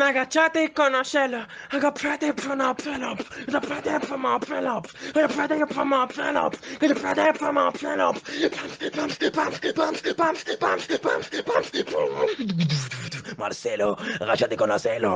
I got chatty con a shell. I got pretty from a pen up. The pretty from a pen up. The pretty from a pen up. The pretty from a pen up. Marcelo, agachate con Marcelo.